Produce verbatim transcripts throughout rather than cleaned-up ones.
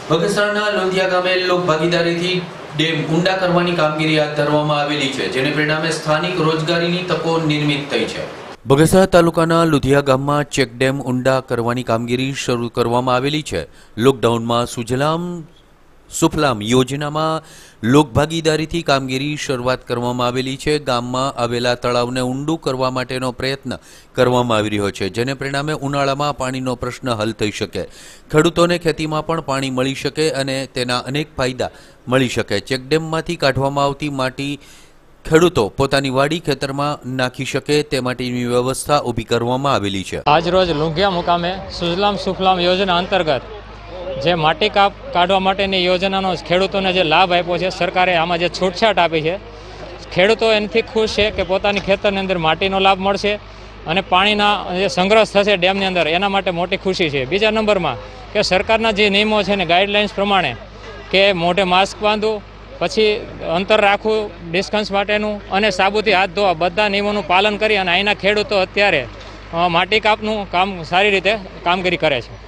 બગસરાના લોંધિયા ગામે લોક ભાગીદારીથી ડેમ ઊંડા કરવાની કામગીરી હાથ ધરવામાં આવેલી છે, જેને પરિણામે સ્થાનિક રોજગારીની તકો નિર્મિત થઈ છે। બગસરા તાલુકાના લુધિયા ગામમાં ચેકડેમ ઊંડા કરવાની કામગીરી શરૂ કરવામાં આવેલી છે। લોકડાઉનમાં સુજલામ સુફલામ યોજનામાં લોકભાગીદારીથી કામગીરી શરૂઆત કરવામાં આવેલી છે। ગામમાં આવેલા તળાવને ઊંડું કરવા માટેનો પ્રયત્ન કરવામાં આવી રહ્યો છે, જેને પરિણામે ઉનાળામાં પાણીનો પ્રશ્ન હલ થઈ શકે, ખેડૂતોને ખેતીમાં પણ પાણી મળી શકે અને તેના અનેક ફાયદા મળી શકે। ચેકડેમમાંથી કાઢવામાં આવતી માટી ખેડૂતો પોતાની વાડી ખેતરમાં નાખી શકે તે માટેની વ્યવસ્થા ઊભી કરવામાં આવેલી છે। આજ રોજ લુંઘિયા મુકામે સુજલામ સુફલામ યોજના અંતર્ગત જે માટી કાપ કાઢવા માટેની યોજનાનો ખેડૂતોને જે લાભ આપ્યો છે, સરકારે આમાં જે છૂટછાટ આપી છે, ખેડૂતો એનાથી ખુશ છે કે પોતાની ખેતરની અંદર માટીનો લાભ મળશે અને પાણીના જે સંગ્રહ થશે ડેમની અંદર, એના માટે મોટી ખુશી છે। બીજા નંબરમાં કે સરકારના જે નિયમો છે ને ગાઈડલાઇન્સ પ્રમાણે કે મોઢે માસ્ક બાંધવું, પછી અંતર રાખવું ડિસ્ટન્સ માટેનું અને સાબુથી હાથ ધોવા, બધા નિયમોનું પાલન કરી અને અહીંના ખેડૂતો અત્યારે માટી કાપનું કામ સારી રીતે કામગીરી કરે છે।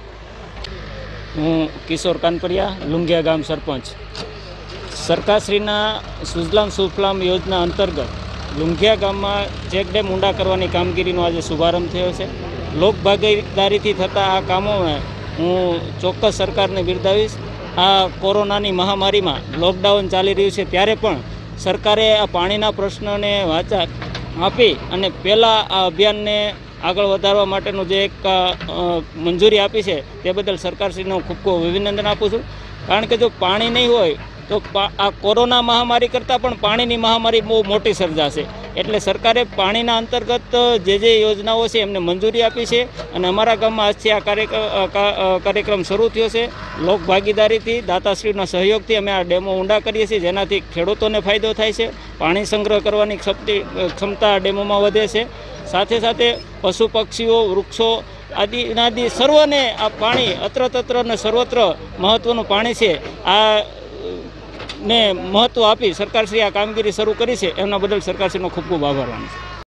હું કિશોર કાનપરિયા, લુંઘિયા ગામ સરપંચ। સરકારશ્રીના સુજલામ સુફલામ યોજના અંતર્ગત લુંઘિયા ગામમાં ચેકડેમ ઊંડા કરવાની કામગીરીનો આજે શુભારંભ થયો છે। લોકભાગીદારીથી થતા આ કામોને હું ચોક્કસ સરકારને બિરદાવીશ। આ કોરોનાની મહામારીમાં લોકડાઉન ચાલી રહ્યું છે ત્યારે પણ સરકારે આ પાણીના પ્રશ્નને વાચા આપી અને પહેલાં આ અભિયાનને આગળ વધારવા માટેનું જે એક મંજૂરી આપી છે તે બદલ સરકારશ્રીનો ખૂબ ખૂબ અભિનંદન આપું છું। કારણ કે જો પાણી નહીં હોય તો આ કોરોના મહામારી કરતાં પણ પાણીની મહામારી બહુ મોટી સર્જાશે, એટલે સરકારે પાણીના અંતર્ગત જે જે યોજનાઓ છે એમને મંજૂરી આપી છે અને અમારા ગામમાં આજથી આ કાર્યક્રમ શરૂ થયો છે। લોક ભાગીદારીથી, દાતાશ્રીના સહયોગથી અમે આ ડેમો ઊંડા કરીએ છીએ, જેનાથી ખેડૂતોને ફાયદો થાય છે, પાણી સંગ્રહ કરવાની ક્ષમતા ડેમોમાં વધે છે, સાથે સાથે પશુ પક્ષીઓ, વૃક્ષો આદિનાદિ સર્વને આ પાણી અત્ર તત્ર અને સર્વત્ર મહત્ત્વનું પાણી છે, આ ને મહત્ત્વ આપી સરકારશ્રી આ કામગીરી શરૂ કરી છે, એમના બદલ સરકારશ્રીનો ખૂબ ખૂબ આભાર માનું છું।